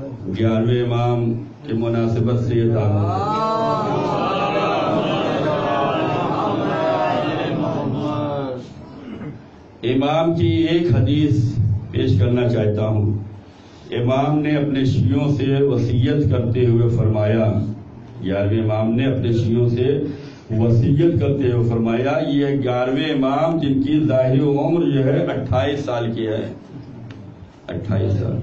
11ویں امام کی مناسبت سے یہ تعارف امام کی ایک حدیث پیش کرنا چاہتا ہوں. امام نے اپنے شیعوں سے وصیت کرتے ہوئے فرمایا، 11ویں امام نے اپنے شیعوں سے وصیت کرتے ہوئے فرمایا، یہ 11ویں امام جن کی ظاہری عمر جو ہے 28 سال کی ہے، 28 سال،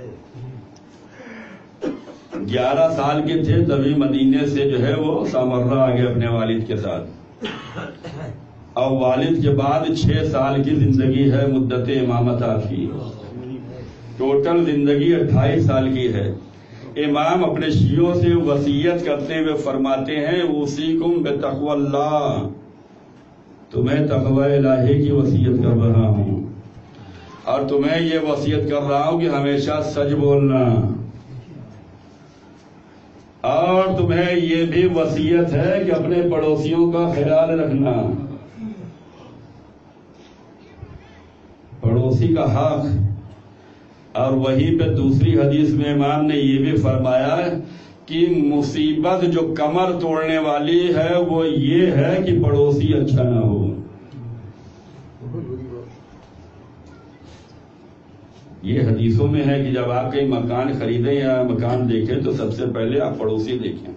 11 سال کے تھے تبھی مدینے سے جو ہے وہ سامرہ آ گئے اپنے والد کے ساتھ، اور والد کے بعد 6 سال کی زندگی ہے مدت امامت آپ کی، ٹوٹل زندگی 28 سال کی ہے. امام اپنے شیعوں سے وصیت کرتے ہوئے فرماتے ہیں، اوصیکم بتقوی اللہ، تمہیں تقوی الہی کی وصیت کر رہا ہوں، اور تمہیں یہ وصیت کر رہا ہوں کہ ہمیشہ سچ بولنا، اور تمہیں یہ بھی وصیت ہے کہ اپنے پڑوسیوں کا خیال رکھنا، پڑوسی کا حق. اور وہیں پہ دوسری حدیث میں امام نے یہ بھی فرمایا کہ مصیبت جو کمر توڑنے والی ہے وہ یہ ہے کہ پڑوسی اچھا نہ ہو. یہ حدیثوں میں ہے کہ جب آپ کہیں مکان خریدیں یا مکان دیکھیں تو سب سے پہلے آپ پڑوسی دیکھیں.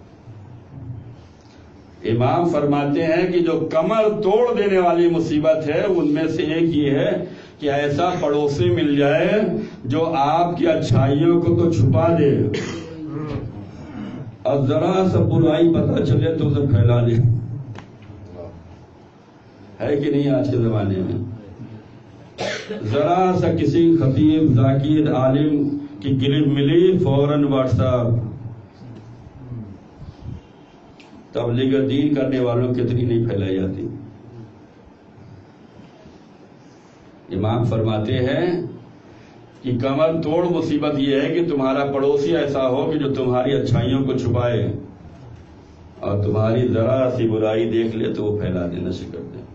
امام فرماتے ہیں کہ جو کمر توڑ دینے والی مصیبت ہے ان میں سے ایک یہ ہے کہ ایسا پڑوسی مل جائے جو آپ کی اچھائیوں کو تو چھپا دے اور ذرا سا برائی پتہ چلے تو اسے پھیلا دے. ہے کہ نہیں آج کے زمانے میں؟ ذرا سا کسی خطیب ذاکر عالم کی کلپ ملی فوراً واٹس ایپ. تبلیغ دین کرنے والوں کتنی نہیں پھیلائی جاتی. امام فرماتے ہیں کہ کمر توڑ مصیبت یہ ہے کہ تمہارا پڑوسی ایسا ہو کہ جو تمہاری اچھائیوں کو چھپائے اور تمہاری ذرا سی برائی دیکھ لے تو وہ پھیلا دینا شروع کر دے.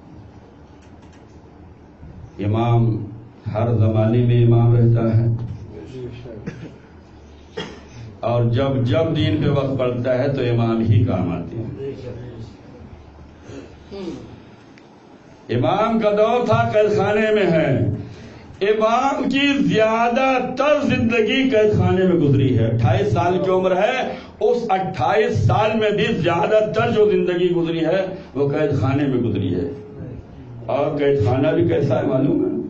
امام ہر زمانے میں امام رہتا ہے، اور جب جب دین پہ وقت پڑتا ہے تو امام ہی کام آتے ہیں. امام کا دور تھا قید خانے میں ہے. امام کی زیادہ تر زندگی قید خانے میں گزری ہے. 28 سال کی عمر ہے، اس 28 سال میں بھی زیادہ تر جو زندگی گزری ہے وہ قید خانے میں گزری ہے. اور قید خانہ بھی کیسا ہے معلوم ہے؟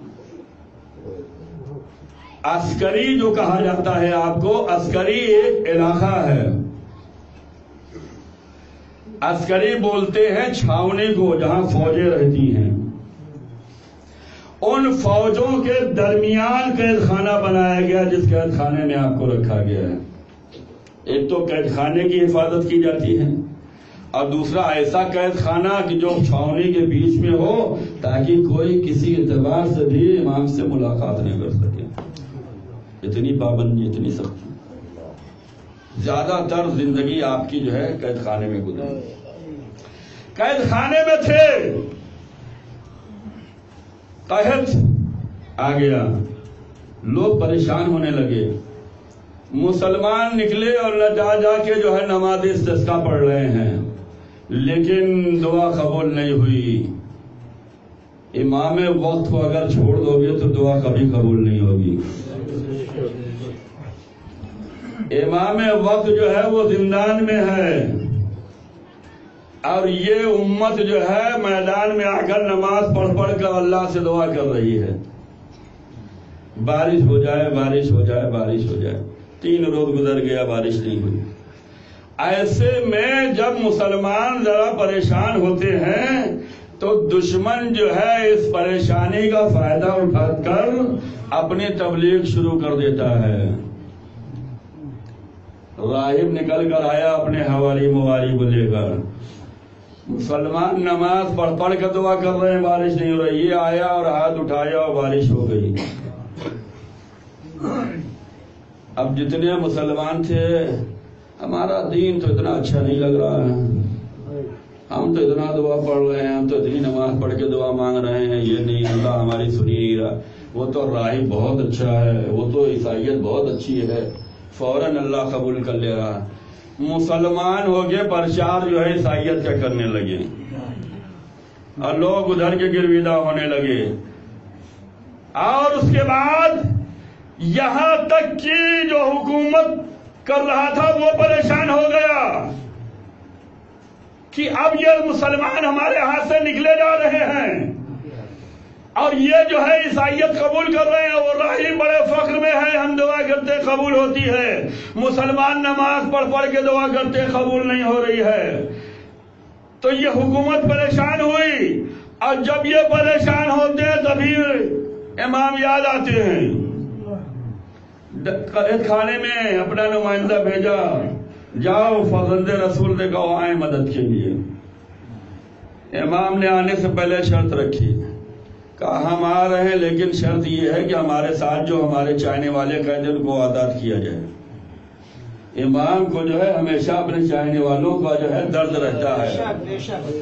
عسکری جو کہا جاتا ہے آپ کو، عسکری ایک علاقہ ہے. عسکری بولتے ہیں چھاؤنی کو جہاں فوجیں رہتی ہیں. ان فوجوں کے درمیان قید خانہ بنایا گیا جس قید خانے میں آپ کو رکھا گیا ہے. ایک تو قید خانے کی حفاظت کی جاتی ہے، اور دوسرا ایسا قید خانہ کہ جو چھاؤنی کے بیچ میں ہو تاکہ کوئی کسی اعتبار سے بھی امام سے ملاقات نہیں کر سکے. اتنی پابندی، اتنی سختی. زیادہ تر زندگی آپ کی جو ہے قید خانے میں گزری. قید خانے میں تھے، قحط آ گیا، لوگ پریشان ہونے لگے. مسلمان نکلے اور جا کے جو ہے نماز استسقا پڑھ رہے ہیں، لیکن دعا قبول نہیں ہوئی. امام وقت کو اگر چھوڑ دو گے تو دعا کبھی قبول نہیں ہوگی. امام وقت جو ہے وہ زندان میں ہے، اور یہ امت جو ہے میدان میں آ کر نماز پڑھ پڑھ کر اللہ سے دعا کر رہی ہے، بارش ہو جائے، بارش ہو جائے، بارش ہو جائے. 3 روز گزر گیا، بارش نہیں ہوئی. ایسے میں جب مسلمان ذرا پریشان ہوتے ہیں تو دشمن جو ہے اس پریشانی کا فائدہ اٹھا کر اپنی تبلیغ شروع کر دیتا ہے. راہب نکل کر آیا اپنے حوالی مواری کو لے کر، مسلمان نماز پڑھ پڑھ کر دعا کر رہے ہیں، بارش نہیں ہو رہی. یہ آیا اور ہاتھ اٹھایا اور بارش ہو گئی. اب جتنے مسلمان تھے، ہمارا دین تو اتنا اچھا نہیں لگ رہا ہے، ہم تو اتنا دعا پڑھ رہے ہیں، ہم تو اتنی نماز پڑھ کے دعا مانگ رہے ہیں، یہ نہیں، اللہ ہماری سنی نہیں رہا. وہ تو راہب بہت اچھا ہے، وہ تو عیسائیت بہت اچھی ہے، فوراً اللہ قبول کر لے رہا. مسلمان ہو کے پرچار جو ہے عیسائیت کا کرنے لگے اور لوگ ادھر کے گرویدہ ہونے لگے. اور اس کے بعد یہاں تک کہ جو حکومت کر رہا تھا وہ پریشان ہو گیا کہ اب یہ مسلمان ہمارے ہاتھ سے نکلے جا رہے ہیں اور یہ جو ہے عیسائیت قبول کر رہے ہیں. وہ راہی بڑے فخر میں ہے, ہم دعا کرتے قبول ہوتی ہے. مسلمان نماز پڑھ پڑھ کے دعا کرتے قبول نہیں ہو رہی ہے. تو یہ حکومت پریشان ہوئی, اور جب یہ پریشان ہوتے ہیں تبھی امام یاد آتے ہیں. قید خانے میں اپنا نمائندہ بھیجا, جاؤ فرزند رسول سے کہو آئیں مدد کے لیے. امام نے آنے سے پہلے شرط رکھی, کہا ہم آ رہے ہیں لیکن شرط یہ ہے کہ ہمارے ساتھ جو ہمارے چاہنے والے قید ان کو آزاد کیا جائے. امام کو جو ہے ہمیشہ اپنے چاہنے والوں کا جو ہے درد رہتا ہے,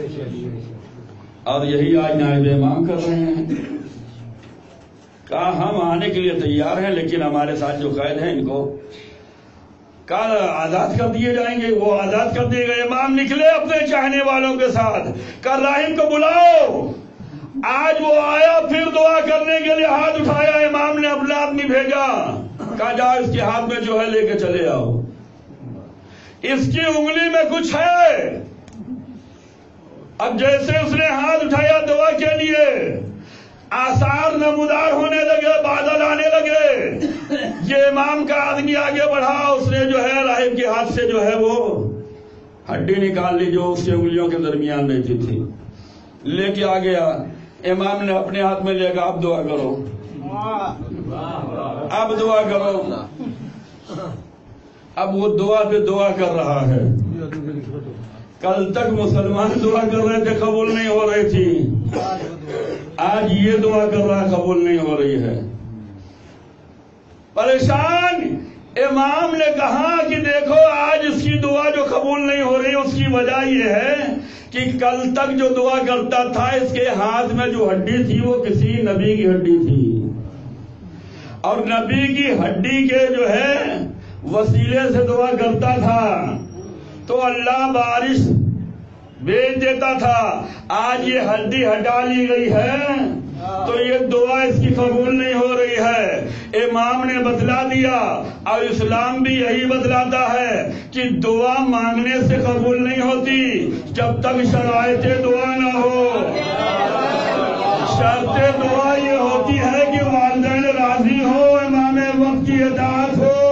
اور یہی آج نائب امام کر رہے ہیں. کہا ہم آنے کے لیے تیار ہیں لیکن ہمارے ساتھ جو قید ہیں ان کو کہا آزاد کر دیے جائیں گے. وہ آزاد کر دیے گئے. امام نکلے اپنے چاہنے والوں کے ساتھ, کہا راہب کو بلاؤ. آج وہ آیا, پھر دعا کرنے کے لیے ہاتھ اٹھایا. امام نے اپنا آدمی بھیجا, کہا جاؤ اس کے ہاتھ میں جو ہے لے کے چلے آؤ. اس کی انگلی میں کچھ ہے. اب جیسے اس نے ہاتھ اٹھایا دعا کے لیے, آثار نمودار ہونے لگے, بادل آنے لگے. یہ امام کا آدمی آگے بڑھا, اس نے جو ہے راہب کے ہاتھ سے جو ہے وہ ہڈی نکال لی جو اس کے انگلیوں کے درمیان رہتی تھی, لے کے آ گیا. امام نے اپنے ہاتھ میں لے کر اب دعا کرو, اب دعا کرو. اب وہ دعا پہ دعا کر رہا ہے. کل تک مسلمان دعا کر رہے تھے, قبول نہیں ہو رہی تھی. آج یہ دعا کر رہا, قبول نہیں ہو رہی ہے. پریشان. امام نے کہا کہ دیکھو آج اس کی دعا جو قبول نہیں ہو رہی, اس کی وجہ یہ ہے کہ کل تک جو دعا کرتا تھا اس کے ہاتھ میں جو ہڈی تھی وہ کسی نبی کی ہڈی تھی, اور نبی کی ہڈی کے جو ہے وسیلے سے دعا کرتا تھا تو اللہ بارش بھیج دیتا تھا. آج یہ ہڈی ہٹا لی گئی ہے تو یہ دعا اس کی قبول نہیں ہو رہی ہے. امام نے بتلا دیا, اور اسلام بھی یہی بتلاتا ہے کہ دعا مانگنے سے قبول نہیں ہوتی جب تک شرائط دعا نہ ہو. شرط دعا یہ ہوتی ہے کہ والدین راضی ہو, امام وقت کی اطاعت ہو,